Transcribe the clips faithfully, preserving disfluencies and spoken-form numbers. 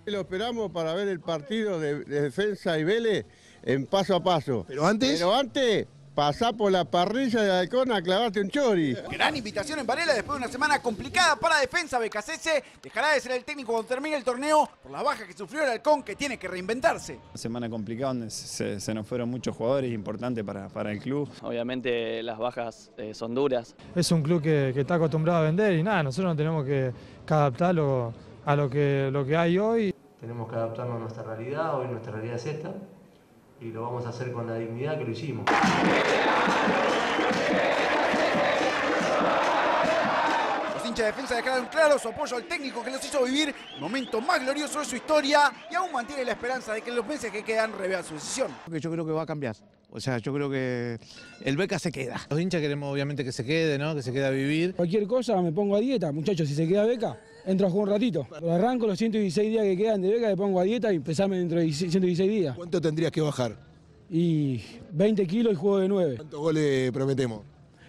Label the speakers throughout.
Speaker 1: Lo esperamos para ver el partido de, de Defensa y Vélez en paso a paso.
Speaker 2: Pero antes...
Speaker 1: Pero antes, pasá por la parrilla de Halcón a clavarte un chori.
Speaker 3: Gran invitación en Varela después de una semana complicada para Defensa. Becasese dejará de ser el técnico cuando termine el torneo por la baja que sufrió el Halcón, que tiene que reinventarse.
Speaker 4: Una semana complicada donde se, se nos fueron muchos jugadores importantes para, para el club.
Speaker 5: Obviamente las bajas eh, son duras.
Speaker 6: Es un club que, que está acostumbrado a vender y nada, nosotros nos tenemos que, que adaptarlo a lo que, lo que hay hoy.
Speaker 7: Tenemos que adaptarnos a nuestra realidad, hoy nuestra realidad es esta, y lo vamos a hacer con la dignidad que lo hicimos.
Speaker 3: Los hinchas de Defensa dejaron claro su apoyo al técnico que los hizo vivir el momento más glorioso de su historia y aún mantiene la esperanza de que en los meses que quedan revean su decisión.
Speaker 8: Yo creo que va a cambiar. O sea, yo creo que el Beca se queda.
Speaker 9: Los hinchas queremos obviamente que se quede, ¿no? Que se quede a vivir.
Speaker 10: Cualquier cosa me pongo a dieta, muchachos, si se queda Beca, entro a jugar un ratito. Arranco los ciento dieciséis días que quedan de Beca, me pongo a dieta y empezame dentro de ciento dieciséis días.
Speaker 2: ¿Cuánto tendrías que bajar?
Speaker 10: Y veinte kilos y juego de nueve.
Speaker 2: ¿Cuántos goles prometemos?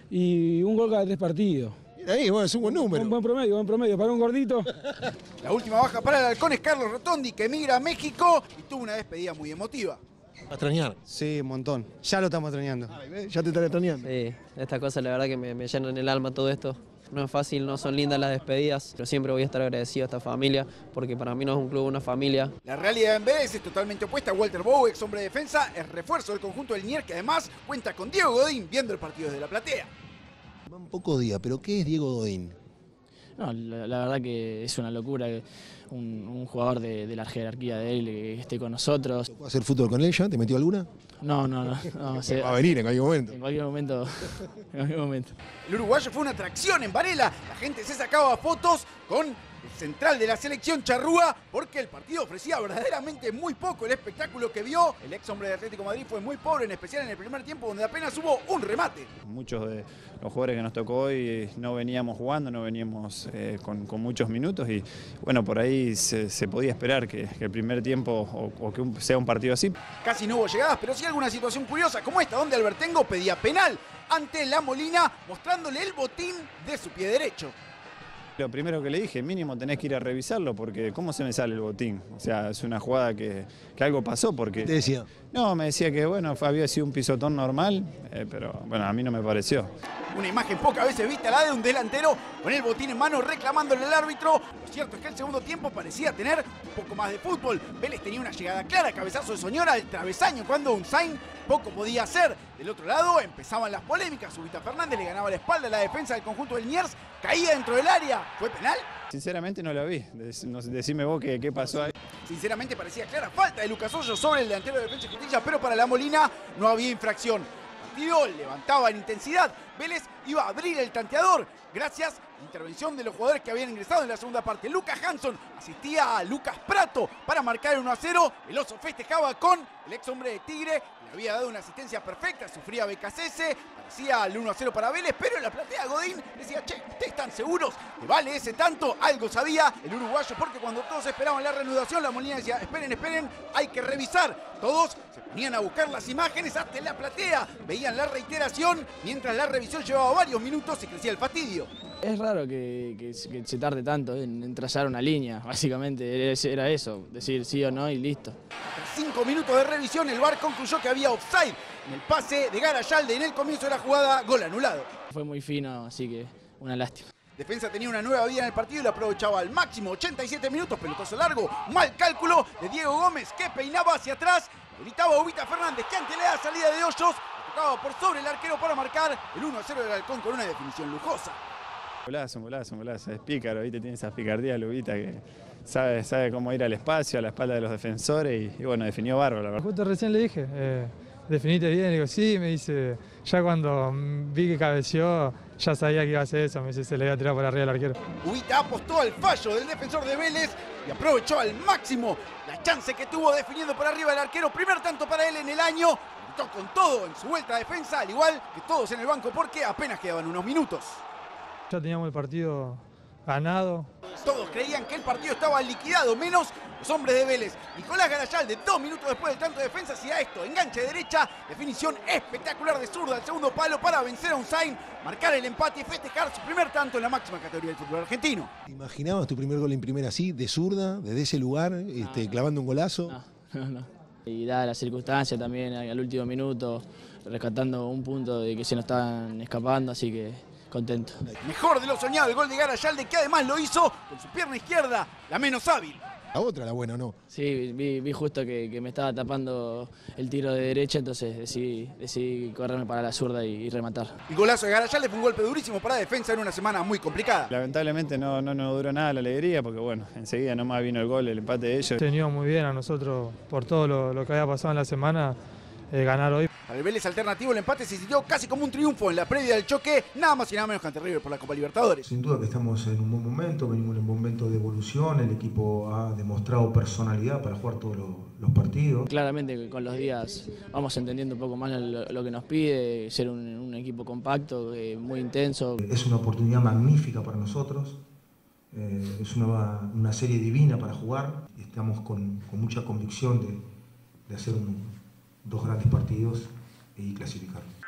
Speaker 10: Y un gol cada tres partidos.
Speaker 2: Mira ahí, bueno, es un buen número.
Speaker 10: Un buen promedio, buen promedio, para un gordito.
Speaker 3: La última baja para el Halcón es Carlos Rotondi, que emigra a México y tuvo una despedida muy emotiva.
Speaker 2: ¿A extrañar?
Speaker 8: Sí, un montón. Ya lo estamos extrañando.
Speaker 2: ¿Ya te están extrañando?
Speaker 5: Sí, estas cosas la verdad que me, me llenan el alma todo esto. No es fácil, no son lindas las despedidas, pero siempre voy a estar agradecido a esta familia, porque para mí no es un club, una familia.
Speaker 3: La realidad en Vélez es totalmente opuesta. Walter Bow, ex hombre de Defensa, es refuerzo del conjunto del Nier, que además cuenta con Diego Godín viendo el partido desde la platea.
Speaker 2: Va un poco día, pero ¿qué es Diego Godín?
Speaker 11: No, la, la verdad que es una locura que un, un jugador de, de la jerarquía de él que esté con nosotros.
Speaker 2: ¿Puedo hacer fútbol con él ya? ¿Te metió alguna?
Speaker 11: No, no, no. no se,
Speaker 2: va a venir en cualquier momento.
Speaker 11: En cualquier momento. En cualquier momento.
Speaker 3: El uruguayo fue una atracción en Varela. La gente se sacaba fotos con el central de la selección Charrúa porque el partido ofrecía verdaderamente muy poco. El espectáculo que vio el ex hombre de Atlético de Madrid fue muy pobre, en especial en el primer tiempo, donde apenas hubo un remate.
Speaker 4: Muchos de los jugadores que nos tocó hoy no veníamos jugando, no veníamos eh, con, con muchos minutos y bueno, por ahí se, se podía esperar que, que el primer tiempo o, o que un, sea un partido así.
Speaker 3: Casi no hubo llegadas, pero sí alguna situación curiosa como esta, donde Albertengo pedía penal ante La Molina, mostrándole el botín de su pie derecho.
Speaker 4: Lo primero que le dije, mínimo tenés que ir a revisarlo porque ¿cómo se me sale el botín? O sea, es una jugada que, que algo pasó porque...
Speaker 2: ¿Qué te decía?
Speaker 4: No, me decía que bueno, había sido un pisotón normal, eh, pero bueno, a mí no me pareció.
Speaker 3: Una imagen pocas veces vista, la de un delantero con el botín en mano reclamándole al árbitro. Lo cierto es que el segundo tiempo parecía tener un poco más de fútbol. Vélez tenía una llegada clara, cabezazo de Soñora al travesaño cuando Unzain poco podía hacer. Del otro lado empezaban las polémicas. Ubita Fernández le ganaba la espalda a la defensa del conjunto del Niers, caía dentro del área. ¿Fue penal?
Speaker 4: Sinceramente no la vi. Decime vos qué, qué pasó ahí.
Speaker 3: Sinceramente parecía clara falta de Lucas Hoyo sobre el delantero de Defensa y Justicia, pero para La Molina no había infracción. El partido levantaba en intensidad. Vélez iba a abrir el tanteador gracias a la intervención de los jugadores que habían ingresado en la segunda parte. Lucas Hanson asistía a Lucas Prato para marcar el uno a cero. El oso festejaba con el ex hombre de Tigre. Le había dado una asistencia perfecta, sufría Becasese, parecía el uno a cero para Vélez, pero en la platea Godín decía, che, ¿ustedes están seguros que vale ese tanto? Algo sabía el uruguayo, porque cuando todos esperaban la reanudación, La Molina decía, esperen, esperen, hay que revisar. Todos se ponían a buscar las imágenes hasta en la platea, veían la reiteración, mientras la revisión llevaba varios minutos y crecía el fastidio.
Speaker 11: Es raro que, que, que se tarde tanto en, en trazar una línea, básicamente era eso, decir sí o no y listo.
Speaker 3: Tras cinco minutos de revisión, el V A R concluyó que había offside en el pase de Garayalde en el comienzo de la jugada, gol anulado.
Speaker 11: Fue muy fino, así que una lástima.
Speaker 3: Defensa tenía una nueva vida en el partido y lo aprovechaba al máximo. ochenta y siete minutos, pelotazo largo, mal cálculo de Diego Gómez, que peinaba hacia atrás, gritaba Ubita Fernández, que ante la salida de Hoyos, tocaba por sobre el arquero para marcar el uno a cero del Halcón con una definición lujosa.
Speaker 4: Golazo, golazo, golazo, es pícaro, ¿viste? Tiene esa picardía Lubita que sabe, sabe cómo ir al espacio, a la espalda de los defensores y, y bueno, definió bárbaro, la verdad.
Speaker 6: Justo recién le dije, eh, definiste bien, le digo, sí, me dice, ya cuando vi que cabeció, ya sabía que iba a hacer eso, me dice, se le iba a tirar por arriba al arquero.
Speaker 3: Ubita apostó al fallo del defensor de Vélez y aprovechó al máximo la chance que tuvo definiendo por arriba el arquero, primer tanto para él en el año, gritó con todo en su vuelta a defensa, al igual que todos en el banco porque apenas quedaban unos minutos.
Speaker 6: Ya teníamos el partido ganado.
Speaker 3: Todos creían que el partido estaba liquidado, menos los hombres de Vélez. Nicolás Garayalde, dos minutos después del tanto de defensa, hacía esto, enganche de derecha, definición espectacular de zurda al segundo palo para vencer a Unzain, marcar el empate y festejar su primer tanto en la máxima categoría del fútbol argentino.
Speaker 2: ¿Te imaginabas tu primer gol en primera así, de zurda, desde ese lugar, no, este, no. clavando un golazo?
Speaker 11: No, no, no. Y dada la circunstancia también, al último minuto, rescatando un punto de que se nos estaban escapando, así que contento.
Speaker 3: Mejor de lo soñado el gol de Garayalde, que además lo hizo con su pierna izquierda, la menos hábil.
Speaker 2: La otra, la buena, ¿no?
Speaker 11: Sí, vi, vi justo que, que me estaba tapando el tiro de derecha, entonces decidí, decidí correrme para la zurda y, y rematar.
Speaker 3: El golazo de Garayalde fue un golpe durísimo para la defensa en una semana muy complicada.
Speaker 4: Lamentablemente no, no nos duró nada la alegría, porque bueno, enseguida nomás vino el gol, el empate de ellos.
Speaker 6: Teníamos muy bien a nosotros por todo lo, lo que había pasado en la semana, eh, ganar hoy.
Speaker 3: Para el Vélez alternativo, el empate se sintió casi como un triunfo en la previa del choque, nada más y nada menos que ante River por la Copa Libertadores.
Speaker 12: Sin duda que estamos en un buen momento, venimos en un momento de evolución, el equipo ha demostrado personalidad para jugar todos los, los partidos.
Speaker 11: Claramente con los días vamos entendiendo un poco más lo, lo que nos pide, ser un, un equipo compacto, eh, muy intenso.
Speaker 12: Es una oportunidad magnífica para nosotros, eh, es una, una serie divina para jugar, estamos con, con mucha convicción de, de hacer un, dos grandes partidos y clasificar.